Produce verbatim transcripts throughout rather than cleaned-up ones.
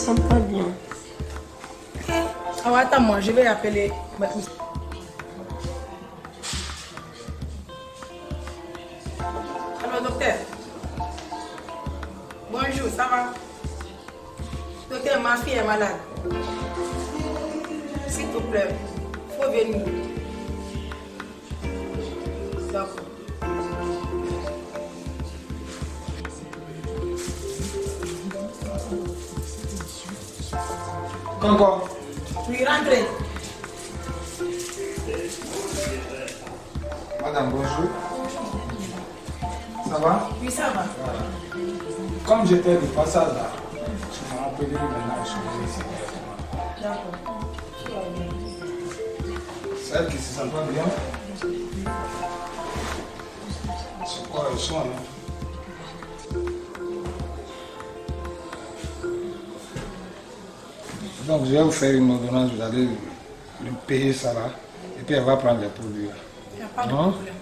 sens pas bien. Oh, attends-moi, je vais appeler. Allô, docteur. Bonjour, ça va? Docteur, ma fille est malade. S'il te plaît, il faut venir. D'accord. Encore. Oui, rentrez. Madame, bonjour. Ça va? Oui, ça va. Voilà. Comme j'étais de passage là, tu m'as appelé maintenant, je suis venu ici directement. D'accord. Celle qui se sent pas bien, c'est quoi le soin là? Donc je vais vous faire une ordonnance, vous allez lui payer ça là, et puis elle va prendre les produits là. Il n'y a pas de Non? problème.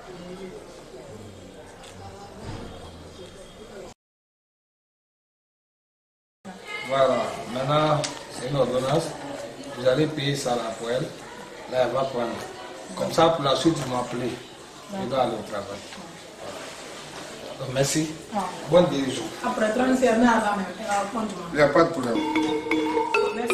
Voilà, maintenant c'est une ordonnance, vous allez payer ça là pour elle, là elle va prendre. Comme ça pour la suite vous m'appelez, je dois aller au travail. Donc, merci, Ah. bonne guérison. Après transfert, on va prendre. Il n'y a pas de problème. Merci.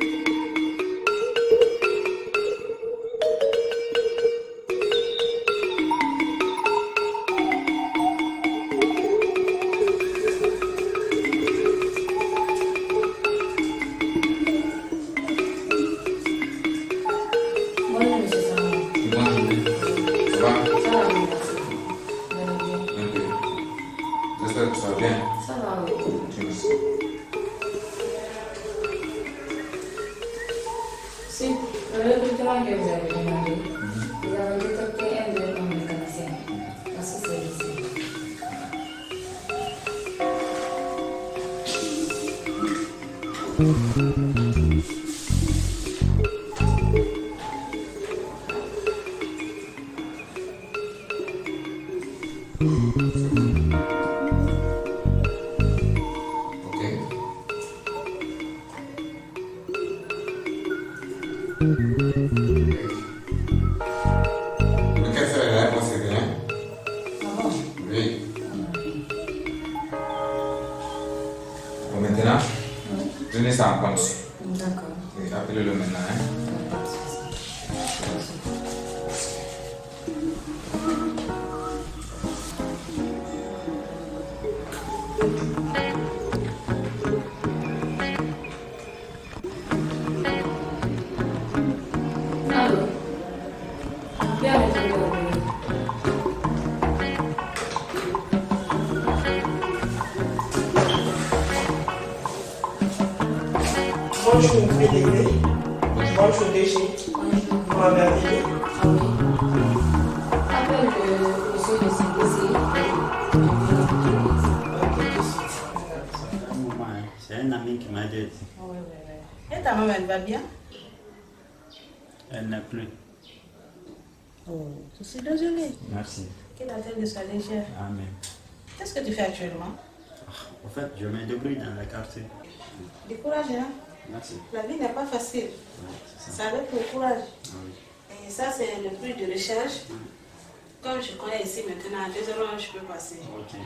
Bonjour, monsieur Sama. Bonjour. Ça va? Ça va, oui, merci. Ok. J'espère que ça va bien. Ça va, oui. Merci. Si, le recrutement que vous avez demandé, vous avez détecté un développement mécanicien. Parce que c'est ici. Ok. Le café est là, moi c'est bien. Ah bon? Oui. Bon, maintenant, Oui. tenez ça en compte. D'accord. Oui, appelez-le maintenant. Hein. Pas de souci. Allô? Bien retrouvé au bureau. Bonjour, V D D. Bonjour, D G. Bonjour. Vous m'avez appelé? Ah oui. Appelle le monsieur de C P C. Ok, tout de suite. Un moment, hein. C'est un ami qui m'a dit. Oui, oui, oui. Et ta maman, elle va bien? Elle n'est plus. Oh, je suis désolée. Merci. Qu'elle a-t-elle de sa légère? Amen. Qu'est-ce que tu fais actuellement? En fait, je me débrouille dans le quartier. Du courage, hein? Merci. La vie n'est pas facile. Ouais, c'est ça. C'est avec le courage. Ah oui. Et ça, c'est le prix de recherche. Comme je connais ici maintenant, à deux heures, je peux passer. Ok.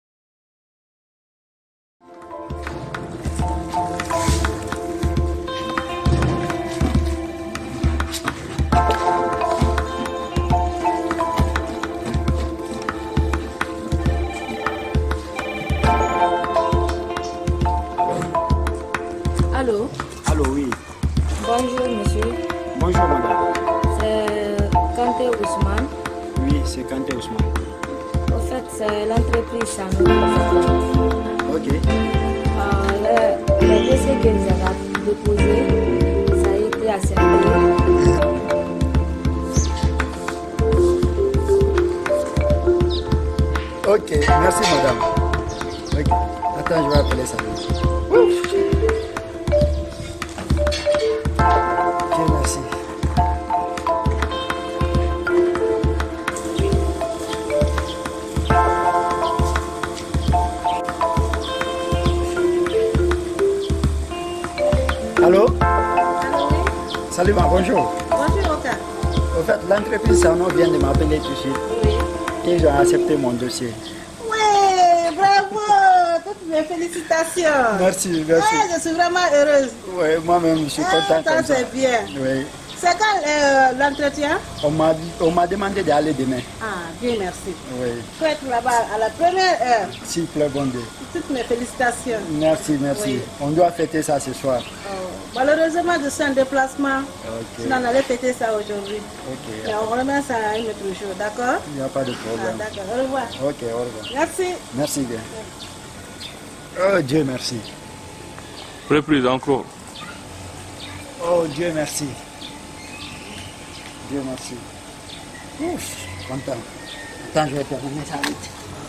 Allô? Allô, oui. Bonjour, monsieur. Bonjour, madame. C'est Kanté Ousmane. Oui, c'est Kanté Ousmane. Au fait, c'est l'entreprise Sanofi. Ok. Euh, le, le dossier que vous avez déposé, ça a été accepté. Ok, merci madame. Ok, attends, je vais appeler ça. Ok, merci. Salut, ma bonjour. Bonjour, Oka. Au fait, l'entreprise Sarno vient de m'appeler tout de suite. Oui. Ils ont accepté mon dossier. Oui, bravo. Toutes mes félicitations. Merci, merci. Ouais, je suis vraiment heureuse. Oui, moi-même, je suis Ah, content. ça, comme ça. c'est bien. Oui. C'est quand euh, l'entretien? On m'a on m'a demandé d'aller demain. Ah, bien, merci. Oui. Il faut être là-bas à la première heure. S'il plaît, bon Dieu. Toutes mes félicitations. Merci, merci. Oui. On doit fêter ça ce soir. Oh, malheureusement, je suis en déplacement. Ok. Sinon, on allait fêter ça aujourd'hui. Ok. Mais on remet ça à un autre jour, d'accord? Il n'y a pas de Ah, problème. d'accord, au revoir. Ok, au revoir. Merci. Merci bien. Oh Dieu merci. Reprise encore. Oh Dieu merci. Dieu merci. Ouf, content. Attends, je vais terminer ça vite.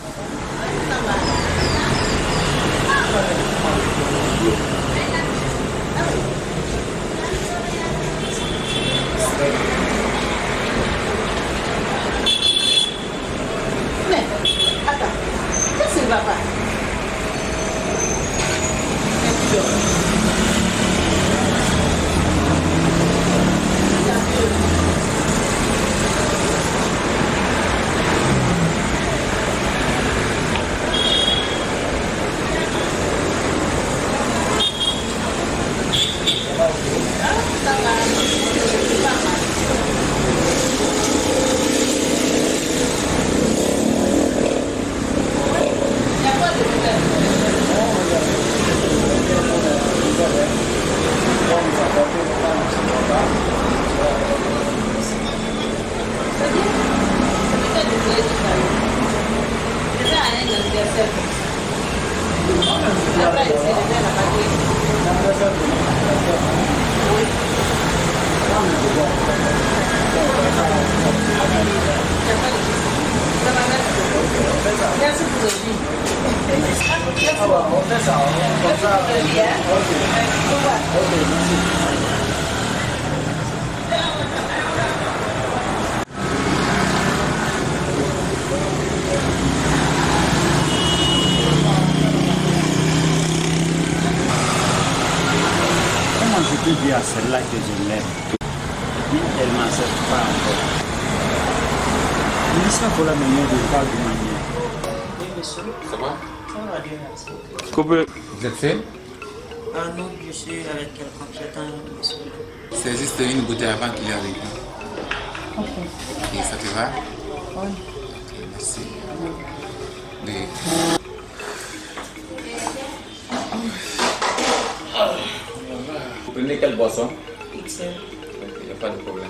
Mais, attends, qu'est-ce qu'il va pas? Merci pour le vie. On fait ça, on fait ça. Comment je peux dire à celle-là que je l'aime? Dis, elle ne m'accepte pas encore. Il sera pour la manière de pas demander. Ça va? Ça va bien, merci. Coupé. Vous êtes fait? Ah non, je suis avec quelqu'un, j'attends monsieur. C'est juste une bouteille avant qu'il arrive. Ok. Ok, ça te va? Oui. Ok, merci. Oui. Vous prenez quelle boisson? Pixel. Ok, il n'y a pas de problème.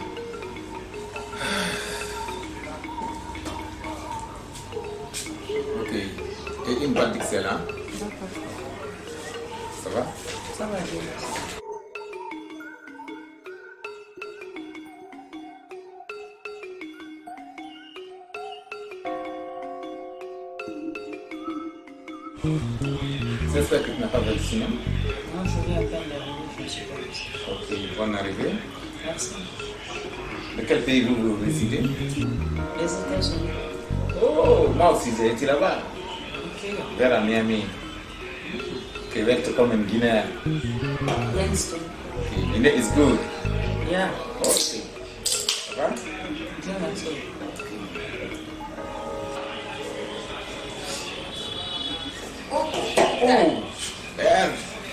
Ok. Et une boîte d'Ixelles, hein? Ça va? Ça va bien, merci. J'espère que tu n'as pas vacciné. Non, je viens à peine d'arriver, je ne suis pas ici. Ok, bonne arrivée. Merci. De quel pays vous, vous résidez? Les États-Unis. Oh, moi aussi j'ai été là-bas, Ok. vers à Miami. Québec comme en Guinée. Langston. Okay, Guinée is good. Yeah. Ok. Ça va? Bien, merci. Oh, man.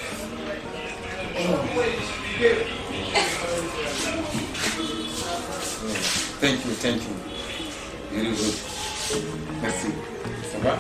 Thank you, thank you. Very good. Merci. Ça va?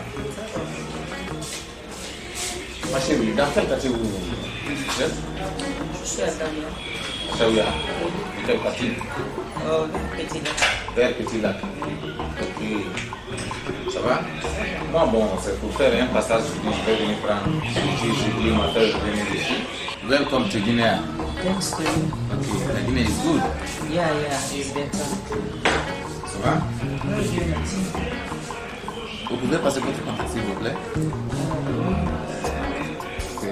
Ma chérie, dans quel quartier vous vous êtes? Je suis à Damien. Chaouia. De quelle partie? Oh, petit là. Vers Petit Lac. Ok. Ça va? Moi, bon, c'est pour faire un passage, je dis, je vais venir prendre. Je dis, je dis, ma frère, je vais venir ici. Welcome to Guinea. Langston. Ok, la Guinée is good. Yeah, yeah, it's better. Ça va? Oui, Dieu merci. Vous pouvez passer votre contact, s'il vous plaît? Ok.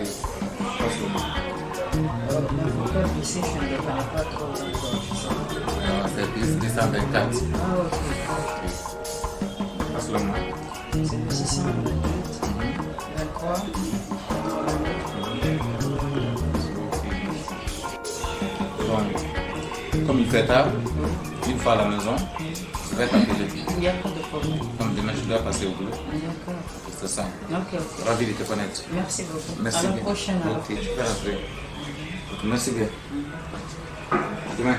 Oh, mon code ici, je ne le connais pas trop encore. Ah, c'est deux cent vingt-quatre. Ah, ok. Passe-le moi. C'est le six cent vingt-huit. vingt-trois. Bon. très tard, une fois à la maison, je vais t'appeler. Il n'y a pas de problème. Comme demain, je dois passer au boulot. D'accord. C'est ça. Ok, ok. Ravi de te connaître. Merci beaucoup. Merci à la bien. prochaine. Alors. Ok, tu peux rentrer. Ok, merci bien. Demain.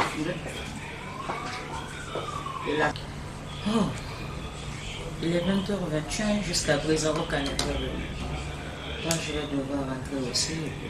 Là. Oh. Il est vingt heures vingt et un jusqu'à présent au Canada. Moi, je vais devoir rentrer aussi.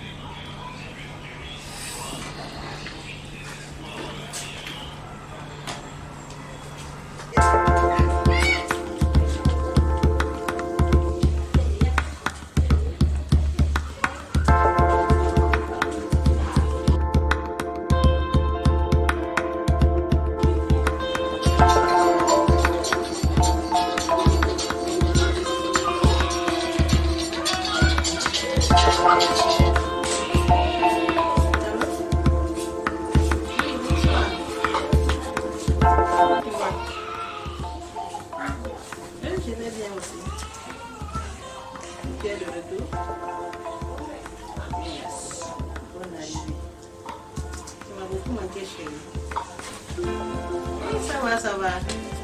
Ça va, ça va.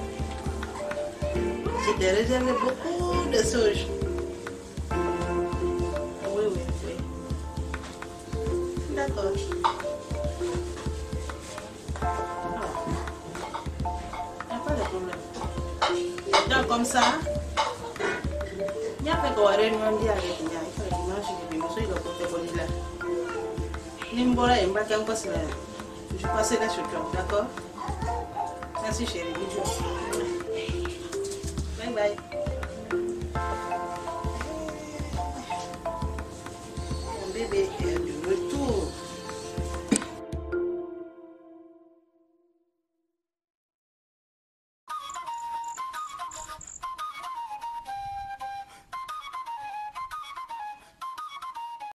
J'ai déjà réservé beaucoup de choses. Oui, oui, oui. D'accord. Il n'y a pas de problème. Donc, comme ça, il n'y a pas de réunion avec moi. Il faut que je me suis dit là. Nimbola et Mbaka encore cela. Je passerai là sur toi, d'accord? Merci chérie. Bye bye.